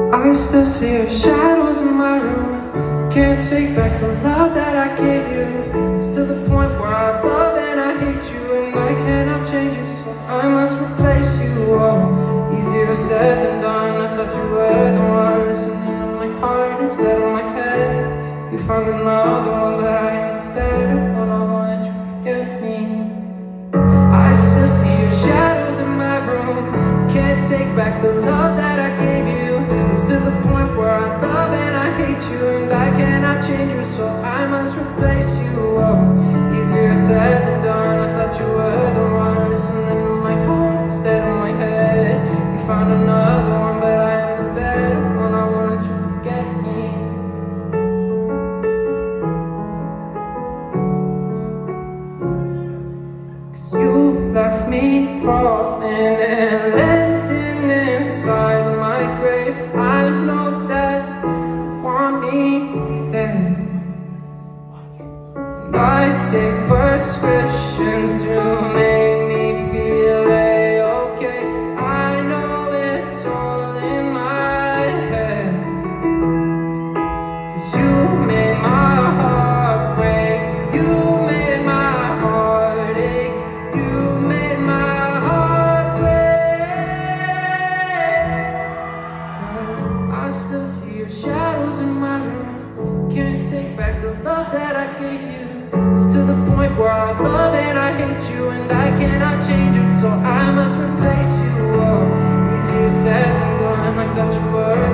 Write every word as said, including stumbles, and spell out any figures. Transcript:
I still see your shadows in my room. Can't take back the love that I gave you. It's to the point where I love and I hate you, and I cannot change it, so I must replace you. Oh, easier said than done. I thought you were the one listening to my heart instead of my head. You found another one, but I am the better one. I won't let you forget me. I still see your shadows in my room. Can't take back the love that I gave you. It's to the point where I love and I hate you, and I cannot change you, so I must replace you. Oh, easier said than done. I thought you were the one listening to my heart instead of my head. You found another one, but I am the better one. I won't let you forget me. Cause you left me falling and landing inside my grave. I know that you want me dead, and I take prescriptions to make me feel A-okay. I know it's all in my head, cause you made my heart break. You made my heart ache. You made my heart break. I still see your shadows in my room. Can't take back the love that I gave you. It's to the point where I love and I hate you, and I cannot change you, so I must replace you. Oh, easier said than done. I thought you were